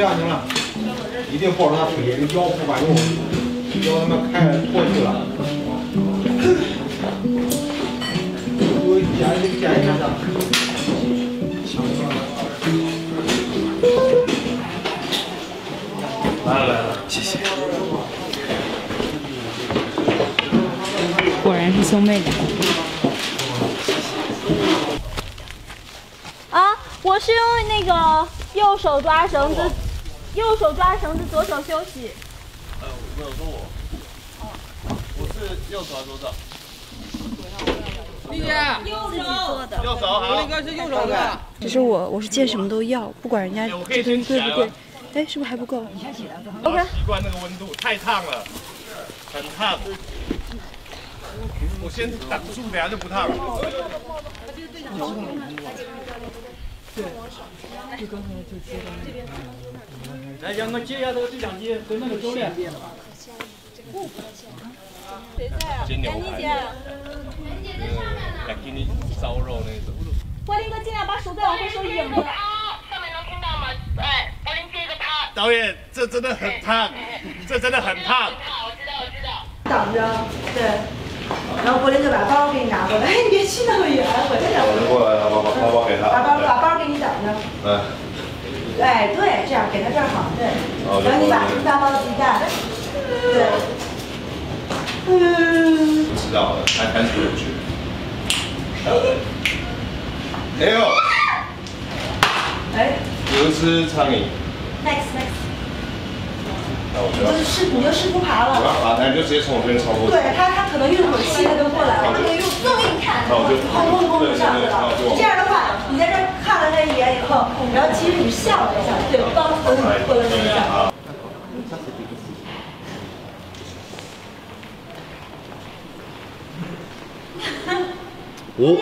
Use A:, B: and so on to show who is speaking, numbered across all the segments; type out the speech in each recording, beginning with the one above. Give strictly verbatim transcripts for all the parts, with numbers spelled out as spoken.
A: 样行了，一定抱着他腿，这腰不管用，腰他妈开脱去了。我剪你剪一下子。来了来了，谢谢。
B: 果然是兄妹俩。
C: 啊，我是用那个右手抓绳子，右手抓绳子，左手休息。
D: 呃，我没有说我，我是右手还是左手？
E: 丽姐，
C: 右手的，
D: 右手好。
E: 我应该是右手的。
B: 只是我，我是见什么都要，不管人家这东西贵不贵。哎，是不是还不够
D: ？OK。习惯那个温度，太烫了，很烫。我先挡住，等下就不烫了。
E: 对，就刚才就接到那个。来，杨哥接一下这个对讲机，跟那个周练。
C: 谁在啊？
D: 煎牛
C: 排。姐。
D: 来给你烧肉那种。
C: 柏林哥，尽量把手再往后收一点。
F: 上面能听到吗？哎，柏林接个他。
D: 导演，这真的很烫，这真的很烫。
F: 我知道，我知道。
G: 挡着，对。然后柏林就把包给你拿过来，哎，你别去那么远，我这样。
A: 我过来，把把包包给他。
G: 把包把包给你挡着。
A: 嗯。
G: 哎，对，这样给他正好，对。然后你把大包子一带，对。嗯。
A: 知道了，还还是有趣。哎呦！
G: 哎。
A: 有一只苍蝇。
G: Next next。
A: 那我就。
G: 就是试，你就试图爬了。
A: 我要爬，他就直接从我这边超过。
G: 对他，他可能运会儿气，他就过来了。他可以用弄给你看，
A: 那我就
G: 砰砰砰就上去了。这样的话，你在这看了他一眼以后，然后其实你笑了一下，对，刚和你过了那一下。
A: 哦。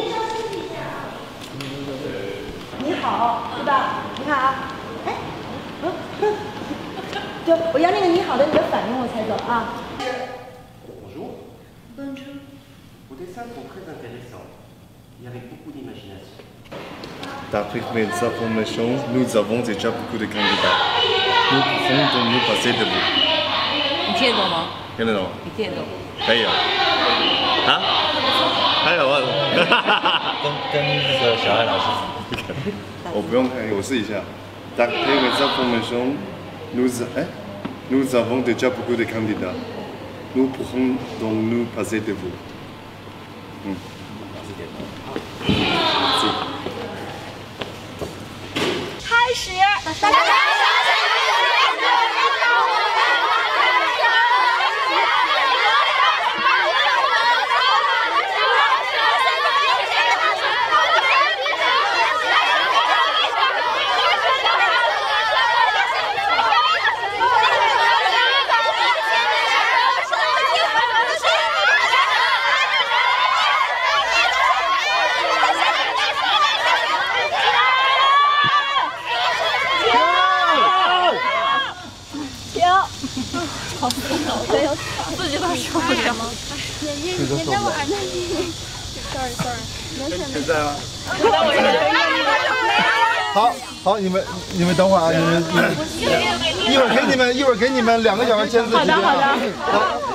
G: 你好，是吧？你看啊，哎，嗯嗯，就我要那个你好的你的反应我才走啊。
H: Bonjour. Bonjour. Vos dessins sont très intéressants et avec beaucoup d'imagination.
I: D'après mes informations, nous avons déjà beaucoup de candidats. Nous pouvons donc nous passer de vous.
B: 你听得懂吗？
I: 听得懂？
B: 你听得懂？
I: 可以啊。啊？还有啊？
D: 跟跟那个小艾老师。
I: 我不用看，我试一下。D'après mes informations, nous eh, nous avons déjà beaucoup de candidats. Nous pourrons donc nous passer de vous. 嗯。
C: 开始，大家开始。 自己都受不了。你你你等会儿，那你 ，sorry sorry， 没事没事。
I: 在吗？
J: 好，好，你们你们等会儿啊，你们你们一会儿给你们一会儿给你们两个小时签字时间啊。好的好的。